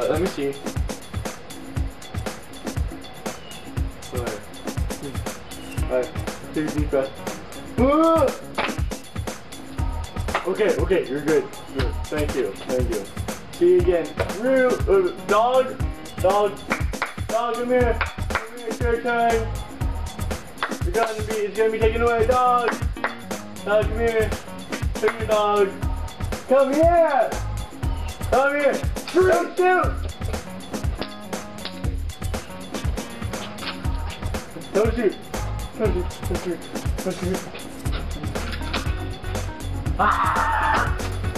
Let me see. Alright, take a deep breath. Okay, you're good. Good. Thank you. See you again. Dog, come here. It's your time. It's gonna be taken away. Dog, come here. Come here, dog. Come here. Don't shoot. Don't shoot. Ah!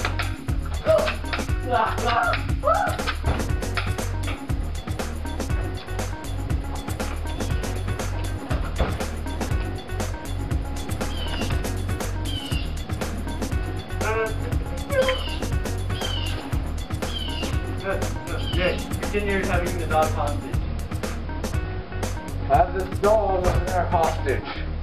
Continue having the dog hostage. Have this dog as their hostage.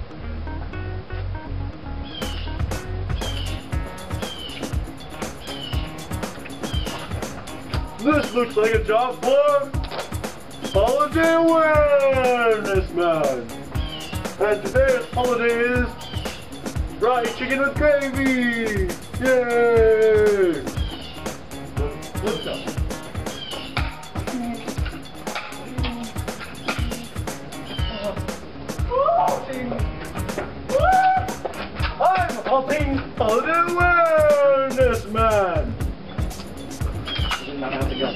This looks like a job for Holiday Awareness Man. And today's holiday is fried chicken with gravy. Yay! What's up? I'm helping Holiday Awareness Man. Not have the gun.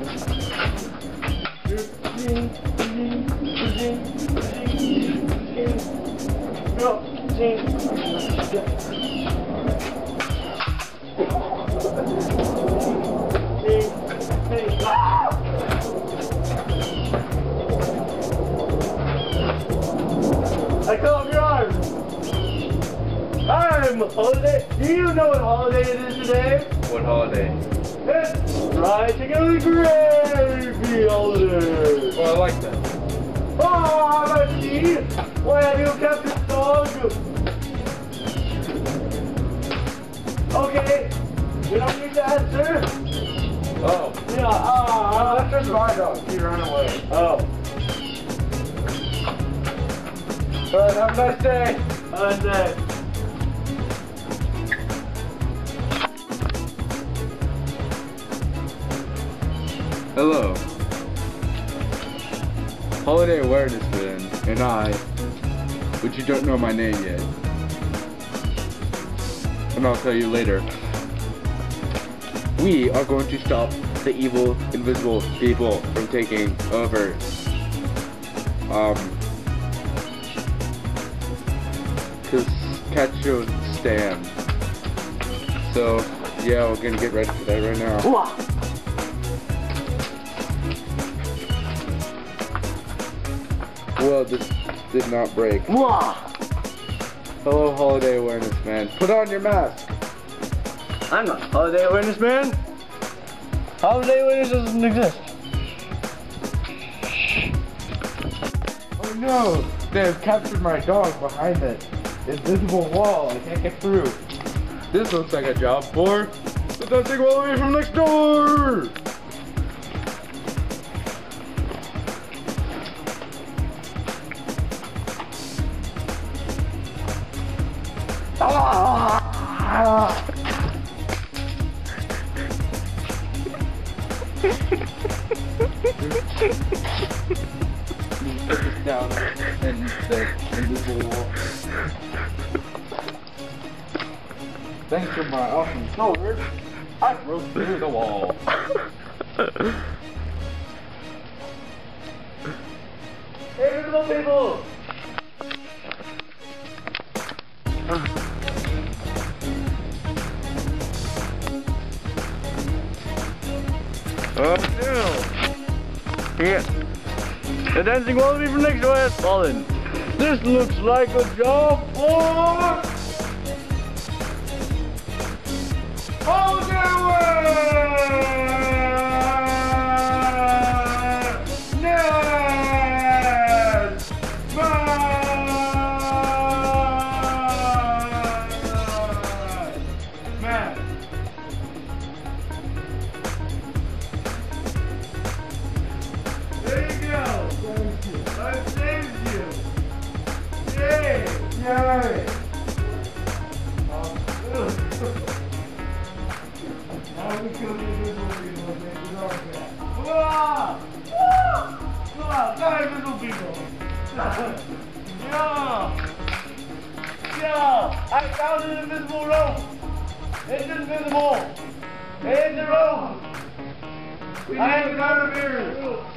I cut off your arm. I'm Holiday. Do you know what holiday it is today? What holiday? It's fried chicken with gravy holiday. Oh, I like that. Oh, Mikey! Why have you kept this dog? Okay, you don't need to answer. Oh. Yeah, That's just my dog. He ran away. Oh. Have a nice day. Nice day. Hello. Holiday Awareness Man and I, but you don't know my name yet. And I'll tell you later. We are going to stop the evil, invisible people from taking over. Cause cats should stand. So, yeah, we're gonna get ready for that right now. Well, this did not break. Hello, Holiday Awareness Man. Put on your mask. I'm not Holiday Awareness Man. Holiday Awareness doesn't exist. Oh no! They have captured my dog behind that invisible wall. I can't get through. This looks like a job for the dancing Wallaby from next door! Put this down and the invisible wall. Thanks to my awesome shoulders, I broke through the wall. Hey, little people! Oh no! Yeah. The dancing wallaby from next door has fallen. This looks like a job for Holiday Awareness Man. Yay! Now we kill the invisible people and make the dog back. Ah! Ah! Die, invisible people! Yeah! Yeah! I found an invisible rope! It's invisible! It's a rope! I am out of here!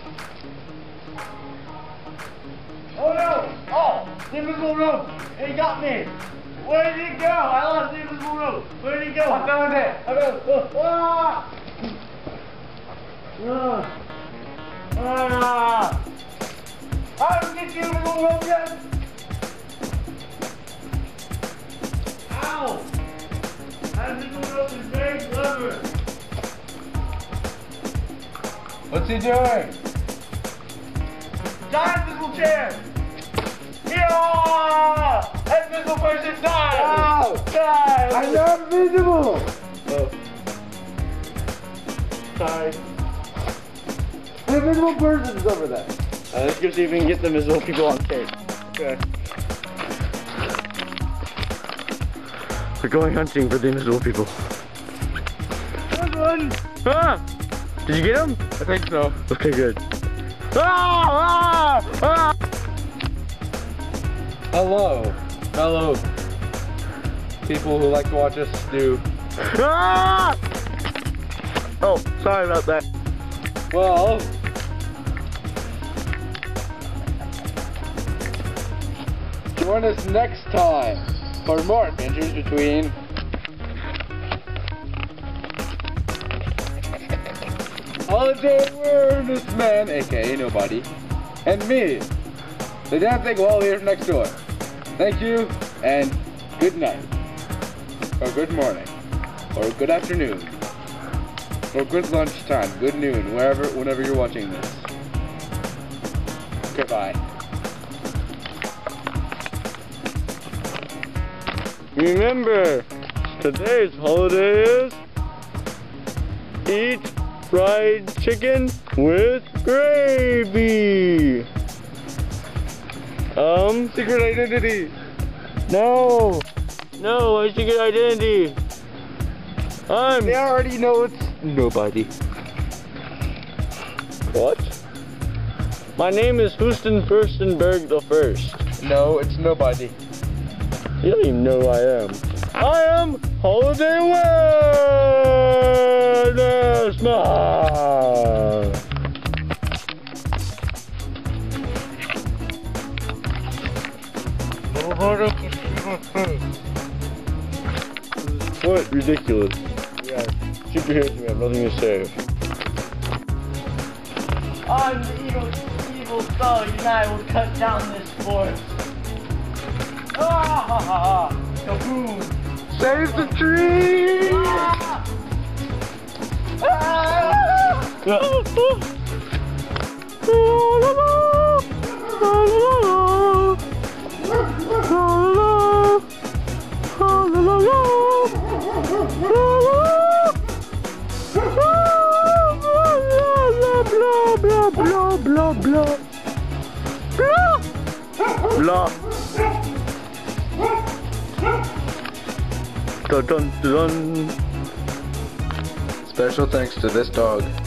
Oh no! Oh! The invisible rope! It got me! Where did it go? I lost the invisible rope! Where did it go? I found it! I found it! Ah! Ah! I don't get the invisible rope yet! Ow! That invisible rope is very clever! What's he doing? Giant invisible chair! Yeah! That invisible person died! Ow! Died! I'm not invisible! Oh. Sorry. The invisible person's over there. Let's go see if we can get the invisible people on tape. Okay. We're going hunting for the invisible people. Good one! Ah! Did you get him? I think so. Okay, good. Ah! Ah! Ah! Hello, fellow people who like to watch us do. Ah! Oh, sorry about that. Well, join us next time for more adventures between Holiday Awareness Man, aka Nobody, and me, the dancing Wallaby from next door. Thank you, and good night, or good morning, or good afternoon, or good lunchtime, good noon, whenever you're watching this. Goodbye. Remember, today's holiday is eat fried chicken with gravy. Secret identity. No, my secret identity. They already know it's Nobody. What? My name is Houston Furstenberg the First. No, it's Nobody. You don't even know who I am. I am Holiday Awareness Man. What? Ridiculous. Yeah, superheroes, we have nothing to say. I'm the evil thug and I will cut down this forest. Ah ha ha ha! Kaboom! Save the tree! Ah! Ah! Blah blah blah blah blah. Dun dun dun. Special thanks to this dog.